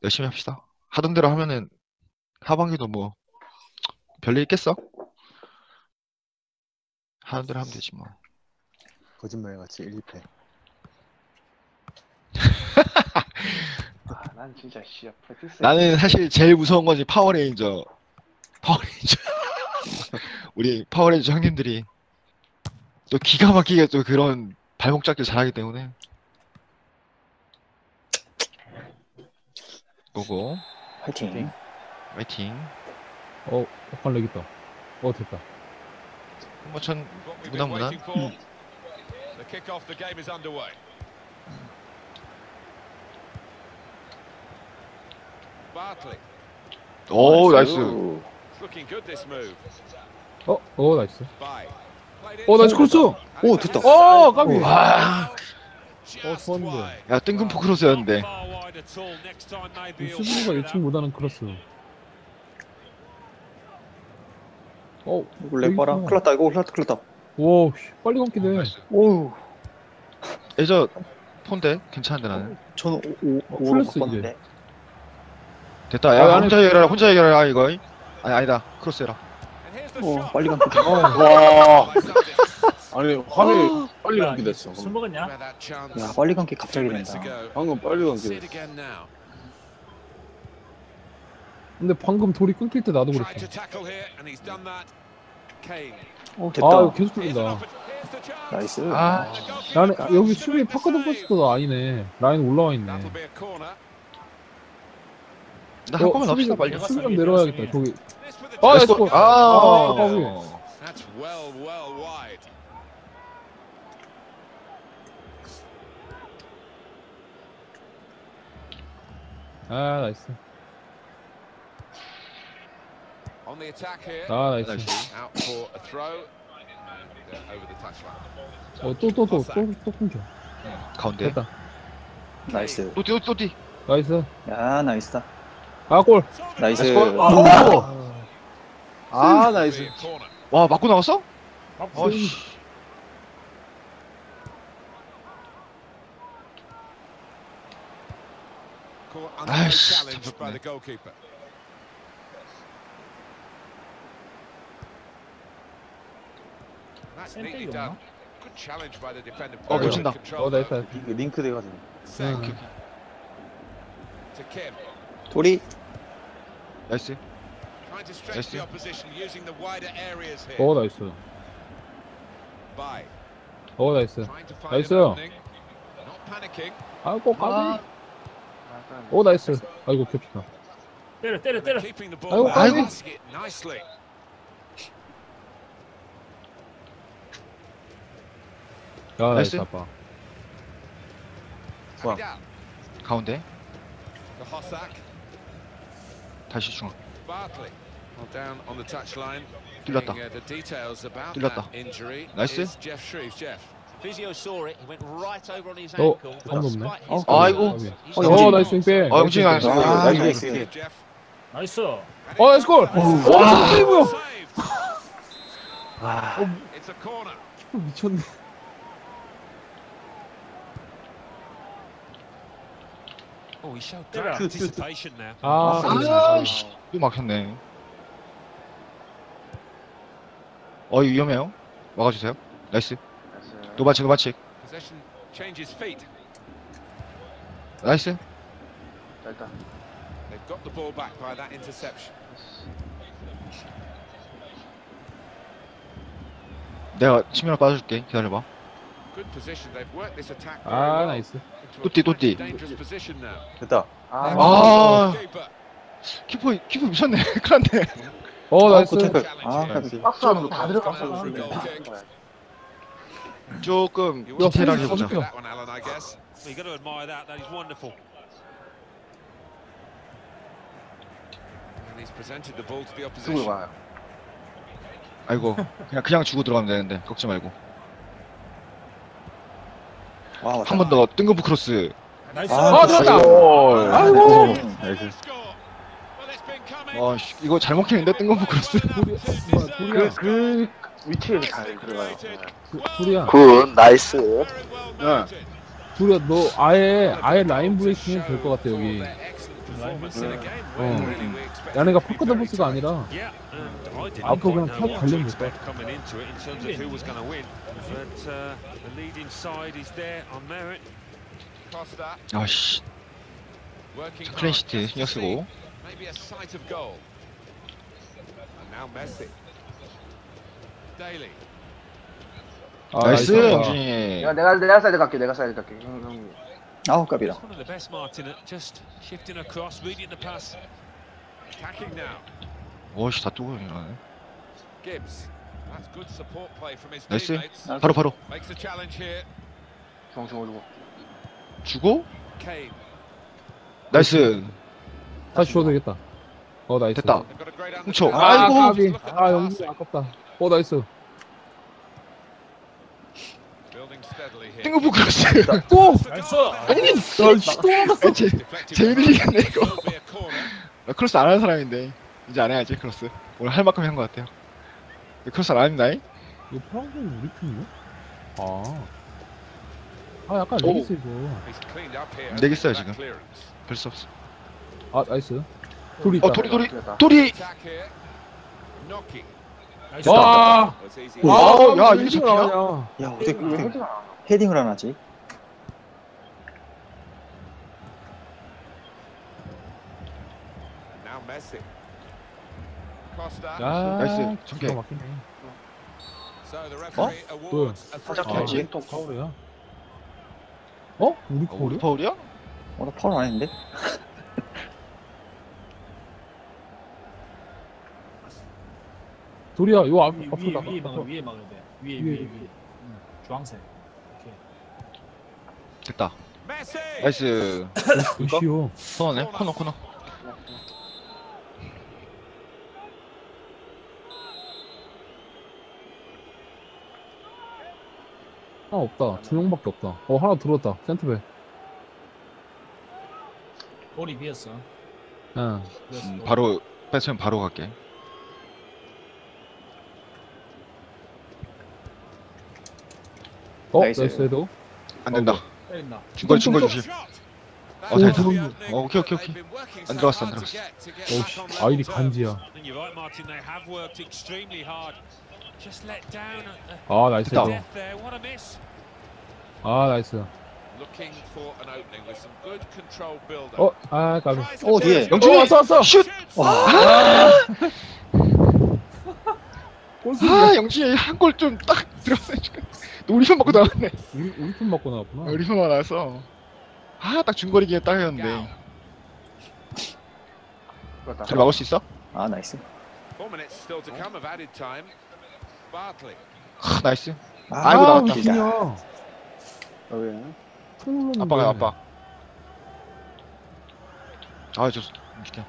열심히 합시다. 하던 대로 하면은 하반기도 뭐 별일 있겠어? 하던 대로 하면 되지 뭐. 거짓말같이 1, 2패. 아, 난 진짜 씨 프랙티스. 나는 사실 제일 무서운 건지 파워레인저. 우리 파워레인저 형님들이 또 기가 막히게 또 그런 발목 잡기 잘하기 때문에. 고고 화이팅. 화이팅. 약간 렉 있다. 됐다. 전 무난무난. The kick-off the game is underway. Bartley. 오 나이스. It's looking good this move. 나이스. By. 나이스 크로스! 오, 됐다. 까비! 와. 좋았는데. 야 뜬금포 크로스였는데. 수비가 예측 못하는 크로스. 이거 렉 봐라. 큰일 났다. 이거 큰일 났다. 오, 빨리 감기네. 오우. 예저 폰데 괜찮은데 나는. 저는 오로 플러스 바꿨는데. 됐다. 야 안에 혼자 해결해라 이거. 아니다 크로스해라. 빨리 감기. 와. 아니 화면이 빨리 감기 됐어. 술 먹었냐? 야, 빨리 감기 갑자기 된다. 방금 빨리 감기 됐어. 근데 방금 돌이 끊길 때 나도 그랬어. 됐다. 이거 계속 끌린다. 나이스. 나는 여기 수비 파크던 버스도 아니네. 라인 올라와 있네. 나 한 번만 합시다 빨리. 수비 좀 내려와야겠다. 저기. 나이스 나이스 골. 골. 까비. That's well wide. 나이스. On the attack here. 나이스. Out for a throw. And over the touchline. 또 끊겨. 가운데. 됐다. 나이스. 또띠. 나이스. 야, 나이스다. 골. 나이스. 나이스. 와 맞고 나왔어? 아이씨, Challenged by the goalkeeper. That's neatly done. Good challenge by the defender. 놓친다. 나이스. 링크 돼가지고. To Kim. 돌이. 나이스. Trying to stretch the opposition using the wider areas here. 나이스. By. 나이스. Trying to find 나이스. an opening. Not panicking. 까비. 나이스. 아이고 겹친다. 때려. Keeping the ball. 아이고. Passing it nicely. 나이스 나이스. 아빠. 뭐야? 가운데. The Hossack. 다시 중앙. Bartley. Well down on the touchline. 뚫렸다. The details about 뚫렸다. that injury. 나이스. Is Jeff Shreves. Jeff. Physio saw it. He went right over on his ankle. 방금 없네. 아이고. 나이스 윙백. 영진이 나이스. 나이스. Jeff. 나이스. 나이스 골. 와, 이게 뭐야? It's a corner. 미쳤네. Oh, he showed great anticipation now. 아이씨. 또 막혔네. 이거 위험해요. 막아주세요. 나이스. 노반칙. Possession changes feet. 나이스. They've got the ball back by that interception. 내가 치명을 빠져줄게. 기다려봐. Good position. They've worked this attack very well. 나이스. Into a 또띠. dangerous position now. 됐다. Keeper. 키퍼 미쳤네. 큰일났네. 나이스. 태클. Challenge. 박스 안으로 다 들어갔어. Through goal kick. 조금 You will 디테일하게 look 보자. at that one, Alan, I guess. Well, you got to admire that. That is wonderful. And he's presented the ball to the opposition. 아이고 그냥 주고 들어가면 되는데 걱정 말고. 한 번 더 뜬금포 크로스. 나이스. 들어갔다. 아이고. 나이스. 와 이거 잘 먹히는데 뜬금포 크로스. 돌이야. 그 위치에서 잘 들어가요. 돌이야. 굿 나이스. 돌이야. 너 아예 라인 브레이킹 해도 될 것 같아 여기. performance in a game where really we expect 야네가 it to be 파크더 very 보스가 tight. 아니라 Yeah, and I didn't 앞으로 그냥 quite know 쭉 what to 달리면 expect coming into it in terms of who was going to win. But the leading side is there on merit. Costa 아씨 working hard 클린시트 just 신경 to see 쓰고. maybe a sight of goal. And now Messi. Daly. 나이스 나이스다. 영준이. 내가 사이드 갈게. 아우 까비라. It's one of the best, Martin, at just shifting across, reading the pass. Attacking now. 오씨 다 뜨고 이러네. Gibbs. That's good support play from his 나이스. teammates. 바로 Makes the challenge here. 주고 Kane. 나이스. 다시 줘도 되겠다. 나이스. 됐다. They've got a great 훔쳐. understanding. 아이고. 까비. Look at the 영준 passing. 아깝다. 나이스. Building steadily here. 땡구부 크로스. 또! 아니 시도 재밌겠네 이거. Will be a corner. 나 크로스 안 하는 사람인데 이제 안 해야지 크로스. 오늘 할 만큼 한 것 같아요. 크로스 안 합니다. 이거 파란색 우리 팀이야? 약간 레기스 이거. He's cleaned up here. 내겠어요, That 지금. clearance. 별수 없어. 나이스. 돌이 있다. 도리. Attack here. Noki. 와! Was easy. 야, 이게 헤딩을 잡히냐? 안 하냐? 야 어떻게 헤딩을 안 하지? Now Messi. Costa. 나이스. 전개. 기가 막히네. So the referee awards a free 살짝 kick. 됐지? 또 파울이야. 우리 우리 파울이야? 파울이야? 나 파울 아닌데? 돌이야, 이거 앞으로 위에 나가. 위에 막아야 돼. 위에 위에. 위에. 주황색. 오케이. 됐다. Messi. 나이스. 쉬워. 코너네. 코너. 없다. 2명밖에 없다. 하나 들어왔다. 센터백. 볼이 비었어. 응. 바로 뺏으면 바로 갈게. 나이스. 나이스 헤더. 안 된다. 때린다. 중거리 조심. Shot. 잘 That's 들어. the opening. 오케이. They've been working so 들어갔어, hard 안 to 들어갔어. get back on level 아이디 terms. 간지야. And you're right, Martin, they have worked extremely hard. Just let down 나이스 됐다. 헤더. death there. What a miss. 나이스. Looking for an opening with some good control build-up. 까비. Tries to 뒤에. shoot. 영준이 왔어. 슛. 골스. 영준이 한 골 좀 딱 들어갔어 지금. 우리 손 맞고 나왔네. 우리 팀 맞고 나왔구나. 우리 손 나왔어. 딱 중거리기에 딱 했는데. 잘 막을 수 있어? 아 나이스. 4 minutes still to come of added time. Bartley. 나이스. 아이고, 나왔다. 미친이야. 왜? 아빠가 아빠. 저 움직여.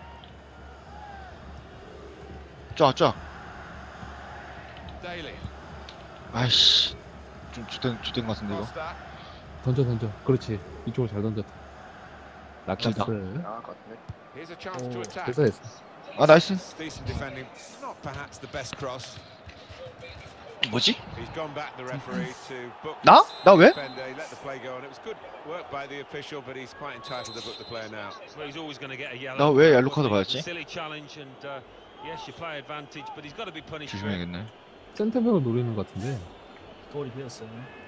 쫙. Daly. 아이씨. 좀 주된 것 같은데 이거. Costa. 던져. 그렇지. 이쪽으로 잘 던졌다. 낙지다. Here's a chance to attack. 됐어. 나이스. Decent defending. Not perhaps the best cross. 뭐지? He's gone back the referee to book 나 왜? defender. He let the play go on. It was good work by the official, but he's quite entitled to book the player now. Well, he's always going to get a yellow. 나 왜 옐로 카드 It's a 받았지? silly challenge, and yes, you play advantage, but he's got to be punished for it. 조심해야겠네. 센터백을 노리는 것 같은데. 볼이 비었어.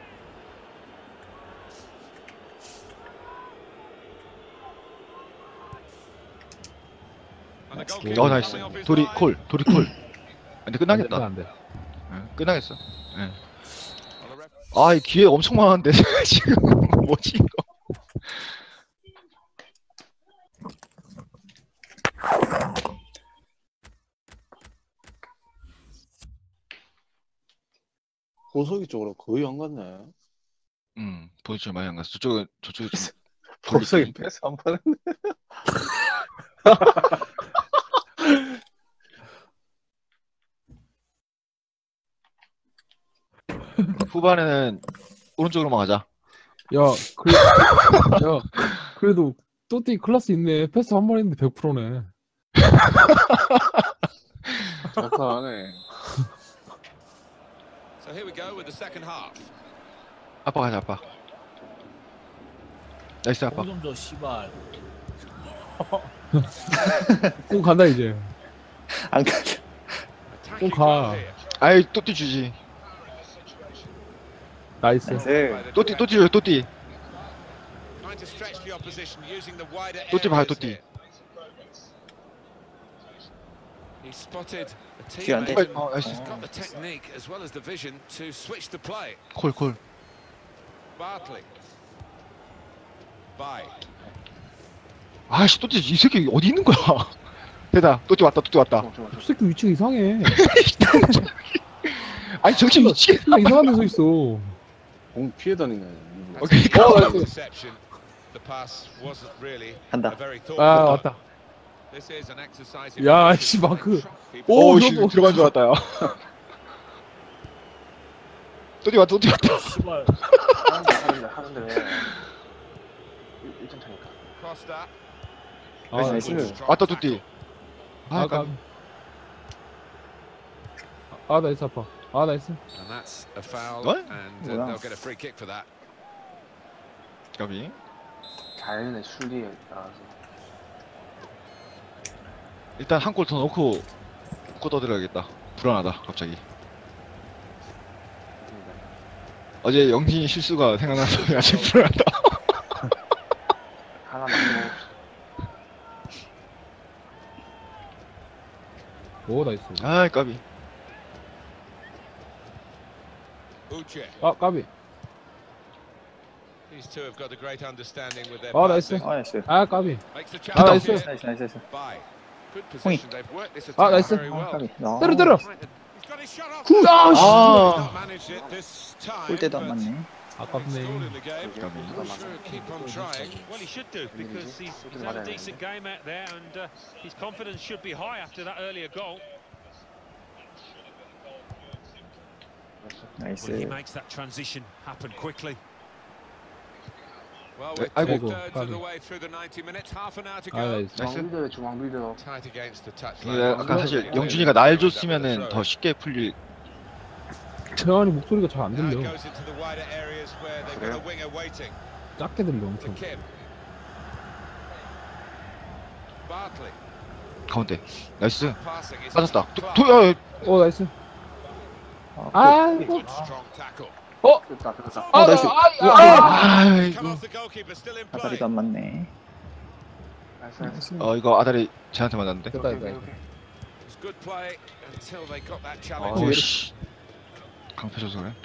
And the That's goalkeeper good. 나이스. coming off his 도리 line. 콜. 근데 끝나겠다. 안 돼. 끝나겠어. Well, the ref- 이 기회 엄청 많은데 지금 뭐지 이거? 보석이 쪽으로 거의 안 갔네. 포지션 많이 안 갔어. 저쪽에 좀 보석이 패스 안 받았네. 후반에는 오른쪽으로만 가자. 그래도 또띠 클래스 있네. 패스 한 번 했는데 100%네. 잘하네. So here we go with the second half. 아빠 가자 아빠. 나이스 아빠. 좀더 씨발. 꼭 간다 이제. 안 가. Attacking 가. well here. 아이 또띠 주지. 나이스. 나이스. 또띠 줘요 또띠. Trying to stretch the opposition using the wider 또띠 봐요 areas 또띠. here. He spotted a 뒤에 안 돼. teammate. 어 나이스. He's got the technique as well as the vision to switch the play. 콜. Bartley. By. 아씨 또띠 이 새끼 어디 있는 거야? 됐다. 또띠 왔다. 좋아. 저 새끼 위치가 이상해. 아니 저기 미치겠다. 나 이상한 데 서 있어. 공 피해 다니네. 오케이. Interception. The pass wasn't really 간다. a very 아 thoughtful. 왔다. This is an exercise in 야, patience. 씨, 마크. 오, 오, 씨, 저거. 들어간 줄 알았다, 야. 또띠 왔다. 씨발. 하는데 일점 차니까. Costa. 아, 나이스. 왔다, 또띠. 아, 아, 아, 나이스 아파. 아, 나이스. And that's a foul, What? and Wow. they'll get a free kick for that. 까비. 자연의 수리에 따라서. 일단 한 골 더 넣고 떠들어야겠다. 불안하다, 갑자기. 어제 영진이 실수가 생각나서 아직 불안하다. 하나 만들어. 오, 나이스. 아, 까비. Uche. 아, 까비. These two have got a great understanding with their 아, 나이스. passing. 나이스. 아, 까비. Makes the 아, challenge 나이스. here. 나이스. By. Good position. They've worked this 아, attack 나이스. very well. 까비. 아, 때려. He's got his shot off. 아, 씨. 아, Not managed it this time. 볼 때도 안 but 맞네. having scored in 아깝네. the game, 까비. sure, keep on trying. Well, he should do because he's had a decent game out there, and his confidence should be high after that earlier goal. 나이스. Well, he makes that transition happen quickly. Well, 네, we're 아이고. two-thirds of the 까비. way through the 90 minutes, half an hour to 아, go. 나이스. 나이스. 중앙 빌드로. Tight against the 이게 touchline. 아까 사실 영준이가 날 줬으면은 더 쉽게 풀릴. 재환이 목소리가 잘 안 Now it 들려. goes into the wider areas where they've got a winger waiting. 작게 들려, To 엄청. Kim. Bartley. 가운데. 나이스. Passing is 빠졌다. Clark. 오, 나이스. 아, 아, Good strong tackle. 됐다. 아, 나이스. Come 아이고. off the goalkeeper, still in play. 아다리도 안 맞네. 나이스. 이거 아다리 쟤한테 맞았는데. 됐다. It's good play until they got that 어, challenge. 씨. 강패 줘서 그래.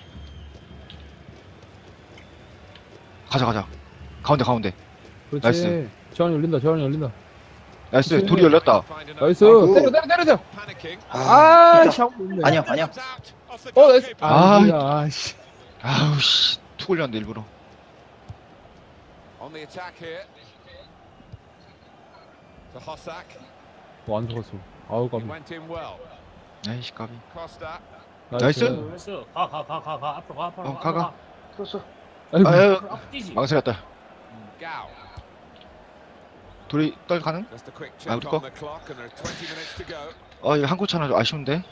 가자. 가운데. 그렇지. 나이스. 재환이 열린다. 나이스. 그치. 돌이 열렸다. Find another 나이스. 아이고. 때려. panicking. 아, 진짜. 샤워 못네. 아니야. Comes out off the 나이스. goalkeeper. 아, 아, 뭐야, 씨. 아우, 씨. 투 골렸는데, 일부러. On the attack here. To Hossack. 안 속았어. 아우, He 까비. went in well. 아이씨, 까비. Costa. 나이스. 나이스. 가 앞으로 가. 어, 가. 풀었어. 아이고. 아유, 앞으로 뛰지. 망설였다. Gao. 돌이 떨 가능? Just a quick 아, check 우리 거? on the clock and there are 20 minutes to go. 이거 한 골 차나 좀 아쉬운데.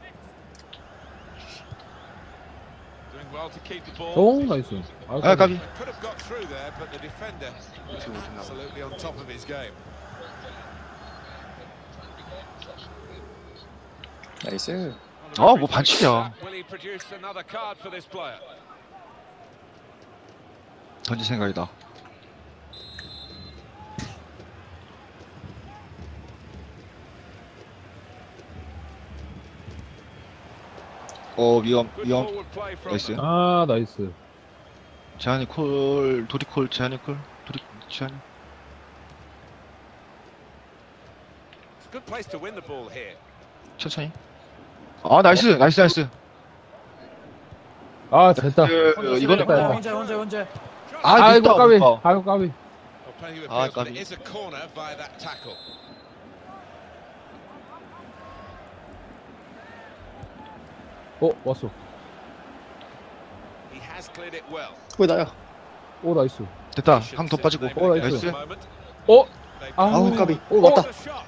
Doing well to keep the ball. 오, 나이스. 아이고, 아, 까비. Could have got through there, but the defender absolutely on top of his game. 나이스. 뭐 반칙이야. Will he produce another card for this player? 던질 생각이다. Good 위험. forward play from 나이스. them. 아, 나이스. 제한이 콜, 도리 콜, 제한이 콜, 도리, 제한이. It's a good place to win the ball here. 천천히. 나이스. 아, 됐다. 이거는 됐다. 혼자. 아이고, 늦다. 까비. 아이고, 까비. Well, plenty of Ah, appeals, but 까비. it is a corner via that tackle. 왔어. He has cleared it well. 왜 나야? 오, 나이스. 됐다. 한 더 빠지고. 나이스. 나이스. 아우, 까비. 오, 왔다.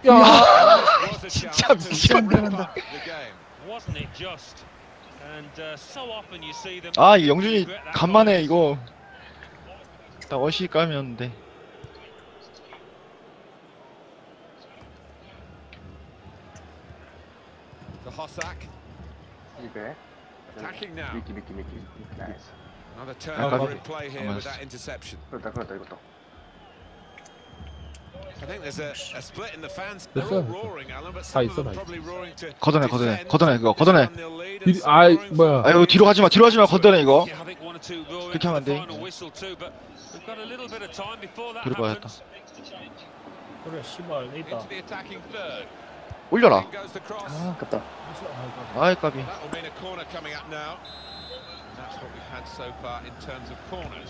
진짜 미쳤네. Wasn't it just? And so often you see them. 이 영준이 간만에 이거 딱 어시 까면데. the Hossack. 이배. Attacking now. 미끼. 나이스. Another turnover got in it. play here with that interception. 그렇다 이것도. I think there's a split in the fans. That's They're all right. roaring, Alan, but 다 some of 있어, them 다 있어. probably roaring to 걷어내 defend. 그거 걷어내. It's 1-0 lead and some 아이 roaring 뭐야. for 아유 뒤로 가지마 걷어내 이거. Yeah, I think one or two go 그렇게 into 하면 안 the 돼. final whistle too, but we've got a little bit of time before that 뒤로 봐야겠다. happens. 그래 씨발 내 있다. into the attacking third. 올려라. In goes the cross. 아 아깝다. 아이 까비. That will mean a corner coming up now. And that's what we've had so far in terms of corners.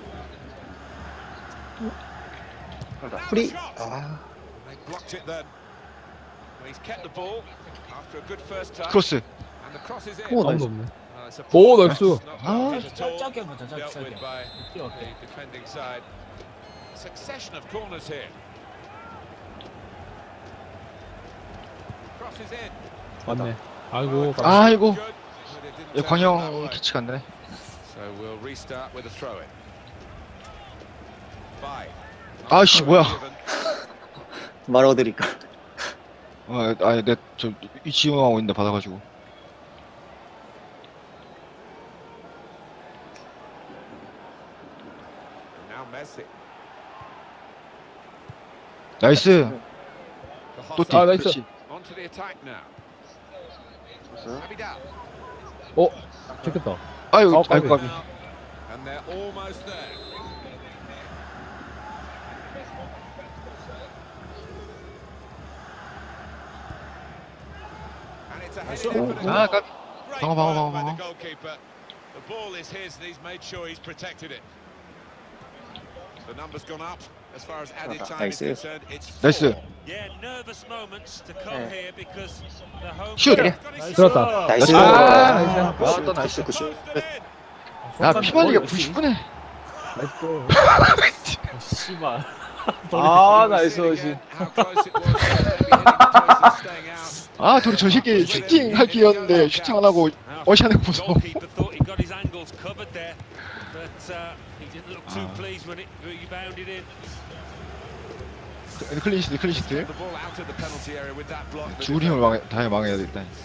Now 프리. the shot. 아 They blocked it then. Well, he's kept the ball after a good first touch. 크로스. And the cross is in. 오 아무도 나이스. 없네. It's a 오 poor 나이스. pass, not 아. good at all. 짧게 보자 Dealt 짧게. with by 뛰어올게. the defending side. Succession of corners here. Cross is in. 맞네. 아이고. 아이고. Good, but it didn't 얘 turn out that 광영 way. 캐치가 안 되네. So we'll restart with a throw in. By. 아이씨 뭐야. 말아드릴까. 아니 내저 지원하고 있는데 받아가지고. Now Messi. 나이스. The 또 뛰. Hossack 아, 나이스. 그렇지. onto the attack now. Abidal. 어 잡혔다. 아유 까비. 아이고 까비. And they're almost there. And it's a headed effort. 아 까비. Great 방어, work by 방어. the goalkeeper. The ball is his and he's made sure he's protected it. The number's gone up as far as added time is 나이스. concerned. It's 나이스. 4. Yeah, nervous moments to come 네. here because the home 슛! team's got his 들었다. 나이스. 아, 나이스. 아, 또 나이스. posted in. 야 피말리가 99네. 씨발. 아 We'll 나이스. see again how close it was. Maybe hitting close and staying out. 아 둘이 저 새끼 슈팅 할 기회였는데 슈팅 안 하고 어시하는 거 보소. Goalkeeper thought he got his angles covered there, but he didn't look too pleased when it rebounded in. 클린시트 클린시트. The ball out of the penalty area with that block. The 주리 힘을 다해 망해야 돼 일단.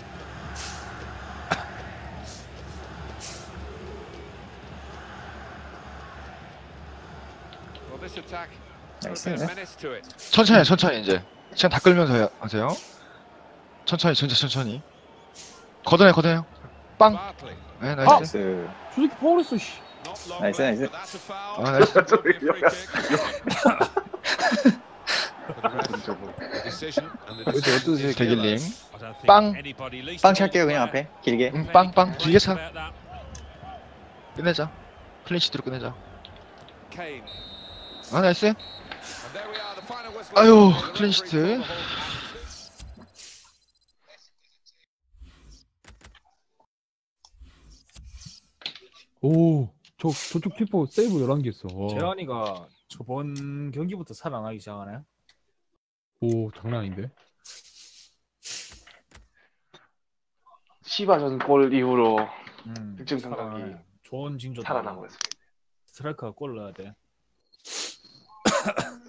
Well, this attack 나이스. has a menace to it. 천천히 이제 시간 다 끌면서 하세요. 천천히 진짜 천천히. 걷어내요. 빵. Bartley. 네 나이스. 나이스. 저 새끼 파울했어 씨. Not long Nice, left, nice. but that's a foul. 아 나이스. Will be a free kick. For the ref, the decision and the decision is 대길링. I don't think 빵. anybody least 빵 of all 찰게요 그냥 the 앞에 길게. 응, 빵빵 길게 차. about that. 끝내자. 클린시트로 끝내자. Kane. 아 나이스. And there we are, the final whistle. 아유, The referee 클린시트. called the hold. 오. 저쪽 키퍼 세이브 11개 했어. 와. 재환이가 저번 경기부터 살아나기 시작하네. 오 장난 아닌데. 시바전 골 이후로 득점 감각이 살아나네. 좋은 징조. 살아나고 있습니다. 스트라이커가 골을 넣어야 돼.